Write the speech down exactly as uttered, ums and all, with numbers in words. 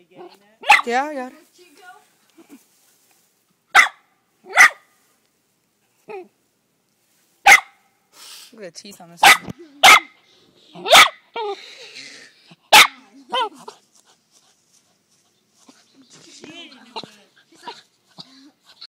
Yeah, I got it. Look at the teeth on this one.